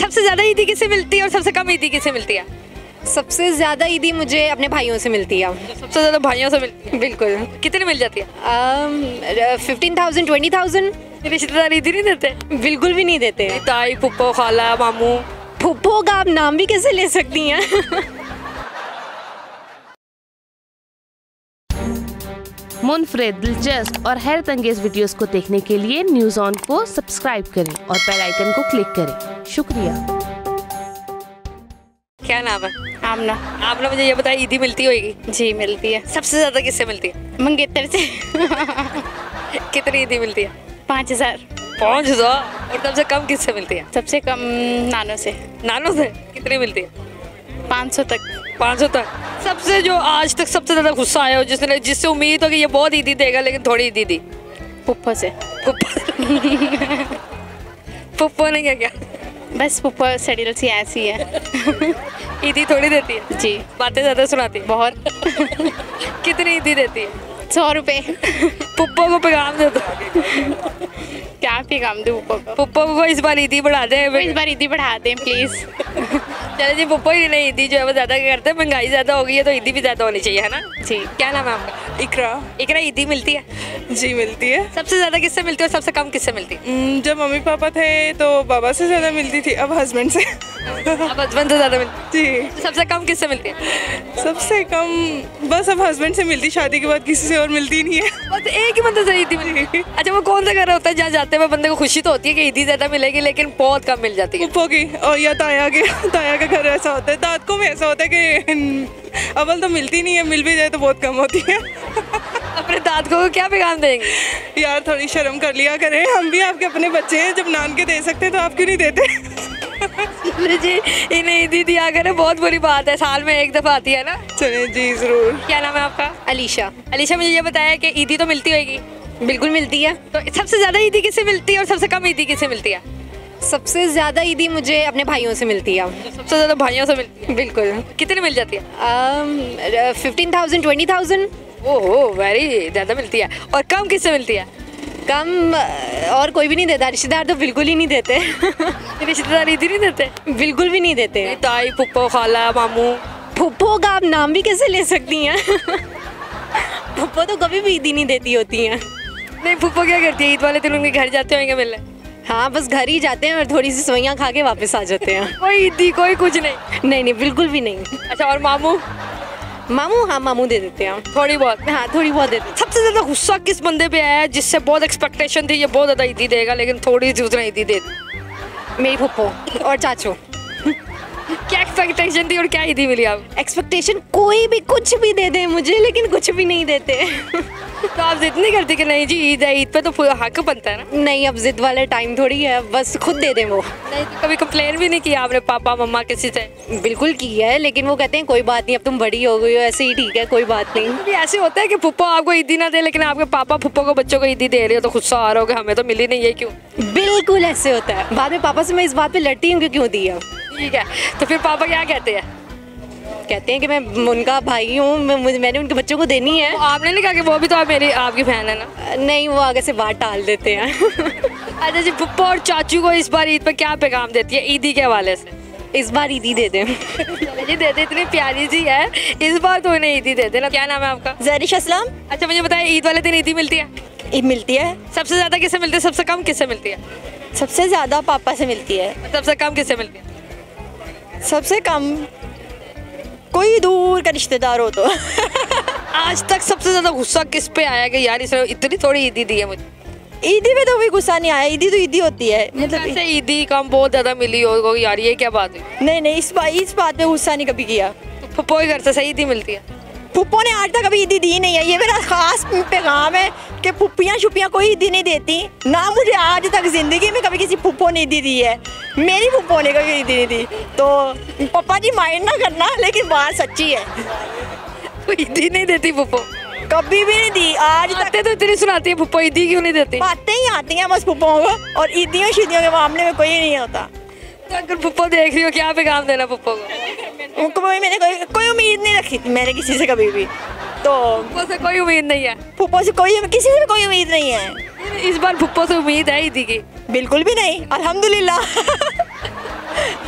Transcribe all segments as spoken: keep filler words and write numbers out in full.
सबसे ज्यादा ईदी किससे मिलती है और सबसे कम ईदी किससे मिलती है? सबसे ज़्यादा ईदी मुझे अपने भाइयों से मिलती है। सबसे ज्यादा भाइयों से मिलती है। बिल्कुल। कितनी मिल जाती है? Fifteen thousand twenty thousand. रिश्तेदार ईदी नहीं देते? बिल्कुल भी नहीं देते। ताई, फुप्पो, खाला, मामू। फुप्पो का आप नाम भी कैसे ले सकती हैं? मुनफरिद, दिलचस्प और हैरत अंगेज वीडियोस को देखने के लिए न्यूज़ ऑन को सब्सक्राइब करें और बेल आइकन को क्लिक करें। शुक्रिया। क्या नाम है? आमना। आमना, मुझे ये बताइए ईदी मिलती होगी? जी मिलती है। सबसे ज्यादा किससे मिलती है? मंगेतर से। कितनी ईदी मिलती है? पाँच हजार। पाँच हजार। और सबसे कम किससे मिलती है? सबसे कम नानो से। नानो से कितनी मिलती है? पाँच सौ तक। पाँच सौ तक। सबसे जो आज तक सबसे ज्यादा गुस्सा आया हो, जिसने जिससे उम्मीद हो कि ये बहुत ईदी देगा लेकिन थोड़ी ईदी दी? पुप्पो से। पुप्पो। पुप्पो ने क्या क्या? बस पुप्पो सड़ील सी ऐसी है। ईदी थोड़ी देती है? जी। बातें ज्यादा सुनाती है? बहुत। कितनी ईदी देती है? सौ रुपए। पुप्पो को पैगाम दे दो। क्या पैगाम दूँ पुप्पो को? पुप्पो को इस बार ईदी बढ़ा दे। इस बार ईदी बढ़ा दें प्लीज। चलो जी, पुप्पो ही नहीं, ईदी जो है वो ज्यादा करते हैं, महंगाई ज्यादा हो गई है तो ईदी भी ज्यादा होनी चाहिए, है ना? जी। क्या नाम है आपका? इकरा। इकरा, ईदी मिलती है? जी मिलती है। सबसे ज्यादा किससे मिलती है और सबसे कम किससे मिलती है? जब मम्मी पापा थे तो बाबा से ज्यादा मिलती थी, अब हस्बैंड से। अब हस्बैंड से ज्यादा मिलती जी। है। सबसे कम किससे मिलती है? सबसे कम बस अब हस्बैंड से मिलती, शादी के बाद किसी से और मिलती नहीं है। बस एक ही बंदे से ईदी मिलती है। अच्छा, वो कौन सा घर होता है जहाँ जाते हुए बंदे को खुशी तो होती है कि ईदी ज्यादा मिलेगी लेकिन बहुत कम मिल जाती है? पुप्पो की और या ताया के ताया का घर ऐसा होता है। दादकों में ऐसा होता है कि अव्वल तो मिलती नहीं है, मिल भी जाए तो बहुत कम होती है। अपने दादकों को क्या पैगाम देंगे? यार थोड़ी शर्म कर लिया करें, हम भी आपके अपने बच्चे हैं, जब नान के दे सकते हैं तो आप क्यों नहीं देते? जी, इन्हें ईदी दिया करें, बहुत बुरी बात है, साल में एक दफा आती है ना। चले जी जरूर। क्या नाम है आपका? अलीशा। अलीशा, मुझे ये बताया कि ईदी तो मिलती होगी? बिल्कुल मिलती है। तो सबसे ज्यादा ईदी किससे मिलती है और सबसे कम ईदी किससे मिलती है? सबसे ज़्यादा ईदी मुझे अपने भाइयों से मिलती है। सबसे ज्यादा भाइयों से मिलती है? बिल्कुल। कितनी मिल जाती है? Fifteen thousand twenty thousand. ओहो, वेरी ज्यादा मिलती है। और कम किससे मिलती है? कम और कोई भी नहीं देता, रिश्तेदार तो बिल्कुल ही नहीं देते। रिश्तेदार ईदी नहीं देते? बिल्कुल भी नहीं देते। ताई, फुप्पो, खाला, मामू। फुप्पो का आप नाम भी कैसे ले सकती हैं? फुप्पो तो कभी भी ईदी नहीं देती होती हैं। नहीं, फुप्पो क्या करती है? ईद वाले दिन उनके घर जाते होंगे मिलने? हाँ, बस घर ही जाते हैं और थोड़ी सी सवैयाँ खा के वापस आ जाते हैं। कोई ईदी, कोई कुछ नहीं? नहीं नहीं, बिल्कुल भी नहीं। अच्छा, और मामू? मामू, हाँ मामू दे देते हैं थोड़ी बहुत। हाँ, थोड़ी बहुत देते हैं। सबसे ज्यादा गुस्सा किस बंदे पे आया है जिससे बहुत एक्सपेक्टेशन थी ये बहुत ज्यादा ईदी देगा लेकिन थोड़ी सी उसने ईदी दे दी? मेरी फुप्पो और चाचू। क्या एक्सपेक्टेशन थी और क्या ईदी मिली आप? एक्सपेक्टेशन कोई भी कुछ भी दे दे मुझे, लेकिन कुछ भी नहीं देते। तो आप जिद नहीं करती कि नहीं जी ईद है, ईद पे तो पूरा हक बनता है ना? नहीं, अब जिद वाला टाइम थोड़ी है, बस खुद दे दें वो। नहीं, तो कभी कंप्लेन भी नहीं किया आपने पापा मम्मा किसी से? बिल्कुल की है, लेकिन वो कहते हैं कोई बात नहीं, अब तुम बड़ी हो गई हो, ऐसे ही ठीक है, कोई बात नहीं। भी ऐसे होता है कि फुप्पो आपको ईदी ना दे लेकिन आपके पापा फुप्पो को बच्चों को ईदी दे रहे हो तो गुस्सा आ रहा हो कि हमें तो मिली नहीं है, क्यों? बिल्कुल ऐसे होता है। बाद में पापा से मैं इस बात पे लड़ती हूँ कि क्यों दी है। ठीक है, तो फिर पापा क्या कहते हैं? कहते हैं कि मैं उनका भाई हूँ, मैं, मैंने उनके बच्चों को देनी है। तो आपने नहीं कहा कि वो भी तो आप मेरी आपकी बहन है ना? नहीं, वो आगे से बात टाल देते हैं। अच्छा जी, फुप्पो और चाचू को इस बार ईद पे क्या पैगाम देती है ईदी के हवाले से? इस बार ईदी दे दें। जी दे दे, इतनी प्यारी सी है, इस बार तो इन्हें ईदी दे देना। क्या नाम है आपका? ज़रिश असलम। अच्छा, मुझे बताया ईद वाले दिन ईदी मिलती है? ईद मिलती है। सबसे ज्यादा किससे मिलती है, सबसे कम किससे मिलती है? सबसे ज़्यादा पापा से मिलती है। सबसे कम किससे मिलती है? सबसे कम कोई दूर का रिश्तेदार हो तो। आज तक सबसे ज्यादा गुस्सा किस पे आया कि यार इसने इतनी थोड़ी ईदी दी है मुझे? ईदी में तो भी गुस्सा नहीं आया, ईदी तो ईदी होती है। मतलब ऐसे ईदी कम बहुत ज्यादा मिली हो यार, ये क्या बात है? नहीं नहीं, इस बात इस बात पे गुस्सा नहीं कभी किया। तो फुप्पो के घर से सही ईदी मिलती है? फुप्पो ने आज तक कभी ईदी दी नहीं है, ये मेरा खास पैगाम है कि फुप्पियाँ छुप्पियाँ कोई ईदी नहीं देती ना। मुझे आज तक जिंदगी में कभी किसी फुप्पो ने ईदी दी है, मेरी फुप्पो ने कभी ईदी नहीं दी। तो पापा जी माइंड ना करना, लेकिन बात सच्ची है। तो ईदी नहीं देती फुप्पो? कभी भी नहीं दी आज तक। बातें तो इतनी सुनाती है फुप्पो, ईदी क्यों नहीं देती? बातें ही आती हैं बस फुप्पो को, और ईदियों शीदियों के मामले में कोई नहीं होता। तो अगर फुप्पो देख रही हो क्या पैगाम देना फुप्पो को? उनको भी मैंने कोई कोई उम्मीद नहीं रखी थी मैंने किसी से कभी भी, तो फुप्पो से कोई उम्मीद नहीं है? फुप्पो से कोई किसी से कोई उम्मीद नहीं है। इस बार फुप्पो से उम्मीद है ईदी की? बिल्कुल भी नहीं, अल्हम्दुलिल्लाह।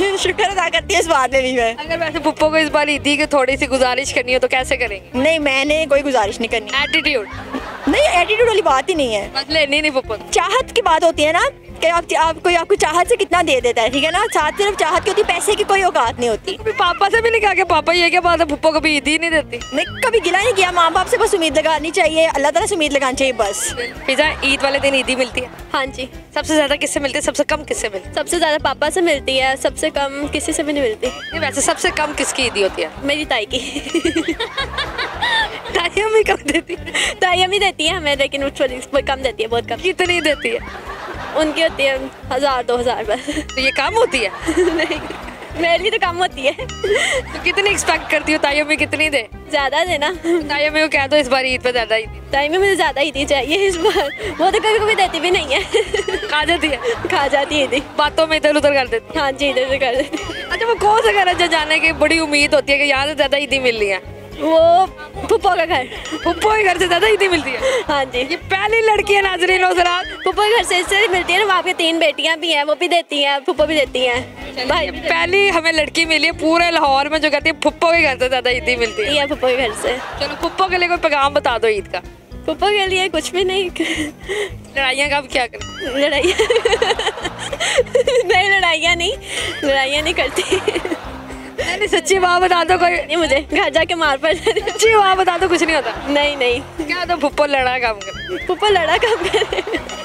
शुक्र अदा करती है इस बात में भी मैं। अगर वैसे पुप्पो को इस बार ईदी की थोड़ी सी गुजारिश करनी हो तो कैसे करेंगे? नहीं, मैंने कोई गुजारिश नहीं करनी। एटीट्यूड नहीं, एटीट्यूड वाली बात ही नहीं है। बस लेनी नहीं पुप्पो। चाहत की बात होती है ना कि आप, आप कोई आपको चाहत से कितना दे देता है, ठीक है ना। साथ सिर्फ चाहत की होती, पैसे की कोई औकात नहीं होती। पापा से भी नहीं कहा कि पापा ये क्या बात है, पुप्पो कभी ईदी नहीं देती? नहीं, कभी गिला नहीं किया। माँ बाप से बस उम्मीद लगानी चाहिए, अल्लाह ताला से उम्मीद लगानी चाहिए बस। फिजा, ईद वाले दिन ईदी मिलती है? हाँ जी। सबसे ज्यादा किससे मिलती है, सबसे कम किससे मिलती है? सबसे ज़्यादा पापा से मिलती है, सबसे कम किसी से भी नहीं मिलती। नहीं, वैसे सबसे कम किसकी ईदी होती है? मेरी ताई की। ताई हमें कम देती है? ताई अम्मी देती है हमें, लेकिन वो थोड़ी कम देती है, बहुत कम। कितनी देती है? उनकी होती है हज़ार दो हज़ार बस। तो ये कम होती है? नहीं, मेरी भी तो कम होती है। तो कितनी एक्सपेक्ट करती हो ताई हमें कितनी दे? ज़्यादा देना। ताई हमें को कह दो इस बार ईद पे ज्यादा ईदी। ताई में मुझे ज़्यादा ईदी चाहिए इस बार, वो तो कभी कभी देती भी नहीं है। खा जाती है? खा जाती है ईदी। बातों में इधर उधर कर देती है? हाँ जी, इधर से कर देती है। अच्छा, वो कौन सा घर है जो जाने की बड़ी उम्मीद होती है कि यहाँ से ज्यादा ईदी मिल रही है? वो पुप्पो का घर। पुप्पो के घर से ज्यादा ईदी मिलती है? हाँ जी। ये पहली लड़की है नाज़रीन हज़रात, पुप्पो के घर से इससे मिलती है ना। वहाँ पे तीन बेटियाँ भी हैं, वो भी देती हैं, पुप्पो भी देती हैं। भाई भी पहली हमें लड़की मिली है पूरे लाहौर में जो कहती है पुप्पो के घर से ज्यादा ईदी मिलती है। देती है पुप्पो के घर से। चलो पुप्पो के लिए कोई पैगाम बता दो ईद का। पुप्पो के लिए कुछ भी नहीं। लड़ाइयाँ कब क्या करें? लड़ाइयाँ नहीं, लड़ाइयाँ नहीं, लड़ाइयाँ नहीं करती। नहीं, सच्ची बात बता दो, कोई नहीं, मुझे घर जाके मार पड़ जाती। सच्ची बात बता दो, कुछ नहीं होता? नहीं नहीं, क्या तो पुप्पो लड़ा काम कर। पुप्पो लड़ा काम करे।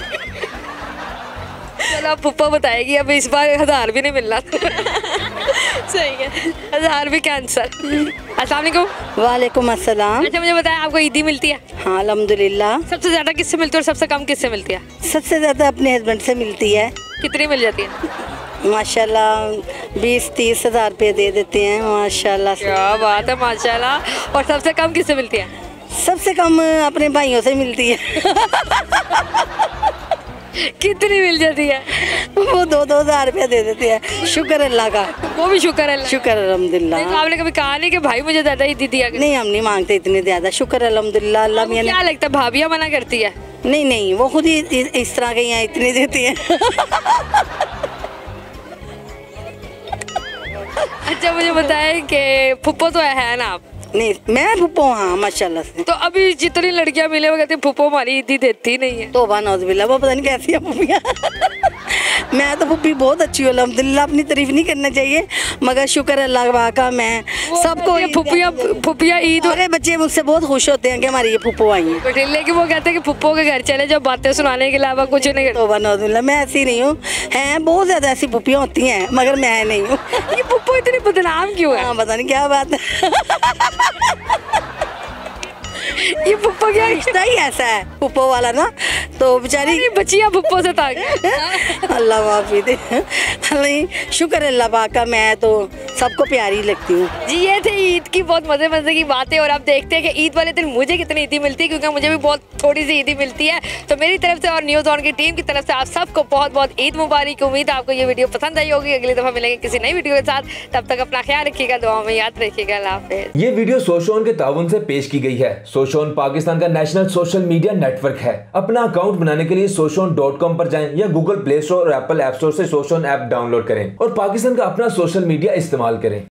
चलो अब पुप्पो बताएगी, अब इस बार हजार भी नहीं मिलना। सही है, हजार भी कैंसर। अस्सलाम वालेकुम। वालेकुम अस्सलाम। अच्छा, मुझे बताया आपको ईदी मिलती है? हाँ अल्हम्दुलिल्लाह। सबसे ज्यादा किससे मिलती है और सबसे कम किससे मिलती है? सबसे ज़्यादा अपने हस्बैंड से मिलती है। कितनी मिल जाती है? माशाल्लाह बीस तीस हज़ार रुपये दे देते हैं माशाल्लाह से। क्या बात है, माशाल्लाह। और सबसे कम किससे मिलती है? सबसे कम अपने भाइयों से मिलती है। कितनी मिल जाती है? वो दो दो हज़ार रुपया दे देते हैं। शुक्र अल्लाह का। वो भी शुक्र है। शुक्र अल्हम्दुलिल्लाह। तो आपने कभी कहा नहीं कि भाई मुझे ज्यादा ईदी दिया? नहीं, हम नहीं मांगते इतने ज़्यादा। शुक्र अल्हम्दुलिल्लाह। अल्लाह मियां ने। क्या लगता है भाभियाँ मना करती है? नहीं नहीं, वो खुद ही इस तरह के यहाँ इतने देती है। अच्छा, मुझे बताएं कि फुप्पो तो है ना आप? नहीं, मैं फुप्पो हाँ माशाल्लाह से। तो अभी जितनी लड़कियां मिले वो कहती फुप्पो हमारी ईदी देती नहीं है। तौबा नौज़बिल्लाह, वो पता नहीं कैसी है फुप्पियाँ। मैं तो फुप्पी बहुत अच्छी हूँ अल्हम्दुलिल्लाह। अपनी तारीफ नहीं करना चाहिए, मगर शुक्र अल्लाह पाक का। मैं सबको फुप्पियाँ फुप्पियाँ ईद सारे बच्चे मुझसे बहुत खुश होते हैं कि हमारी ये फुप्पो आई है। लेकिन वो कहते हैं कि फुप्पो के घर चले जाओ, बातें सुनाने के अलावा कुछ नहीं करते। तौबा नौज़बिल्लाह, मैं ऐसी नहीं हूँ। हैं बहुत ज़्यादा ऐसी फुप्पियाँ होती हैं, मगर मैं नहीं हूँ। ये फुप्पो इतनी बदनाम क्यों है? हाँ, पता नहीं क्या बात है। ये फुप्पो क्या रिश्ता ही ऐसा है फुप्पो वाला ना, तो बेचारी बच्चियाँ फुप्पो से ताकि। अल्लाह माफी दे। नहीं, शुक्र अल्लाह पाक का। मैं तो सबको प्यारी लगती हूँ। जी, ये थे ईद की बहुत मज़े मज़े की बातें। और आप देखते हैं कि ईद वाले दिन मुझे कितनी ईदी मिलती है, क्योंकि मुझे भी बहुत थोड़ी सी ईदी मिलती है। तो मेरी तरफ से और न्यूज़ ऑन की टीम की तरफ से आप सबको बहुत बहुत ईद मुबारक। उम्मीद है आपको ये वीडियो पसंद आई होगी। अगली दफ़ा मिलेंगे किसी नई वीडियो के साथ, तब तक अपना ख्याल रखिएगा, दुआ में याद रखिएगा। अल्लाह हाफ़िज़। ये वीडियो सोशोन के ताउन से पेश की गई है। सोशोन पाकिस्तान का नेशनल सोशल मीडिया नेटवर्क है। अपना अकाउंट बनाने के लिए सोशोन डॉट कॉम पर जाएं या गूगल प्ले स्टोर और एप्पल ऐप स्टोर से सोशोन ऐप डाउनलोड करें और पाकिस्तान का अपना सोशल मीडिया इस्तेमाल करें।